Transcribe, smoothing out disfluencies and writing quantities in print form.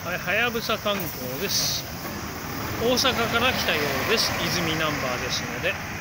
はい、はやぶさ観光です。大阪から来たようです。泉ナンバーですので。